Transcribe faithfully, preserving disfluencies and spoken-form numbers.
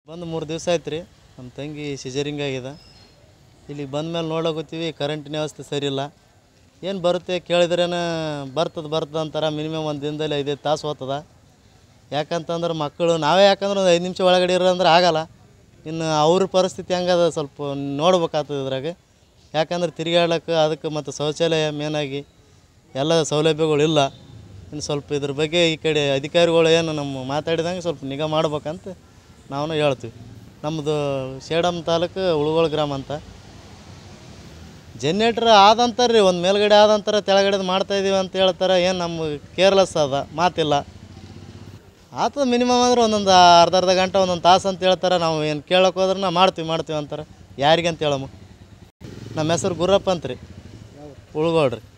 ಬಂದು ಮೂರು ದಿವಸ ಆಯ್ತು ರೀ. ನಮ್ಮ ತಂಗಿ ಸಿಜರಿಂಗ್ ಆಗಿದೆ. ಇಲ್ಲಿಗೆ ಬಂದ ಮೇಲೆ ನೋಡೋಕತ್ತೀವಿ ಕರೆಂಟಿನ ವ್ಯವಸ್ಥೆ ಸರಿ ಇಲ್ಲ. ಏನು ಬರುತ್ತೆ ಕೇಳಿದ್ರೇನ ಬರ್ತದೆ ಬರ್ತದೆ ಅಂತಾರೆ. ಮಿನಿಮಮ್ ಒಂದು ದಿನದಲ್ಲಿ ಐದೈದು ತಾಸು ಹೋಗ್ತದೆ. ಯಾಕಂತಂದ್ರೆ ಮಕ್ಕಳು ನಾವೇ ಯಾಕಂದ್ರೆ ಒಂದು ಐದು ನಿಮಿಷ ಒಳಗಡೆ ಇರೋ ಅಂದ್ರೆ ಆಗಲ್ಲ. ಇನ್ನು ಅವ್ರ ಪರಿಸ್ಥಿತಿ ಹೆಂಗದ ಸ್ವಲ್ಪ ನೋಡ್ಬೇಕಾಗ್ತದೆ ಇದ್ರಾಗ. ಯಾಕಂದ್ರೆ ತಿರುಗಾಡ್ಲಿಕ್ಕೆ ಅದಕ್ಕೆ ಮತ್ತು ಶೌಚಾಲಯ ಮೇನಾಗಿ ಎಲ್ಲ ಸೌಲಭ್ಯಗಳಿಲ್ಲ. ಇನ್ನು ಸ್ವಲ್ಪ ಇದ್ರ ಬಗ್ಗೆ ಈ ಕಡೆ ಅಧಿಕಾರಿಗಳು ಏನು ನಮ್ಮ ಮಾತಾಡಿದಂಗೆ ಸ್ವಲ್ಪ ನಿಗಾ ಮಾಡ್ಬೇಕಂತ ನಾವು ಹೇಳ್ತೀವಿ. ನಮ್ಮದು ಸೇಡಮ್ ತಾಲೂಕು ಉಳುಗೋಳ ಗ್ರಾಮ ಅಂತ. ಜನ್ರೇಟ್ರ್ ಆದಂತಾರೆ ರೀ, ಒಂದು ಮೇಲ್ಗಡೆ ಆದಂತಾರೆ ತೆಳಗಡೆದು ಮಾಡ್ತಾಯಿದ್ದೀವಿ ಅಂತ ಹೇಳ್ತಾರೆ. ಏನು ನಮ್ಮ ಕೇರ್ಲೆಸ್ ಅದ, ಮಾತಿಲ್ಲ. ಆತದ ಮಿನಿಮಮ್ ಅಂದ್ರೆ ಒಂದೊಂದು ಅರ್ಧ ಅರ್ಧ ಗಂಟೆ ಒಂದೊಂದು ತಾಸು ಅಂತ ಹೇಳ್ತಾರೆ. ನಾವು ಏನು ಕೇಳೋಕೆ ಹೋದ್ರೆ ನಾವು ಮಾಡ್ತೀವಿ ಮಾಡ್ತೀವಿ ಅಂತಾರೆ. ಯಾರಿಗೆ ಅಂತ ಹೇಳಮ್ಮ. ನಮ್ಮ ಹೆಸರು ಗುರಪ್ಪ ಅಂತ ರೀ, ಉಳುಗೋಳ್ರಿ.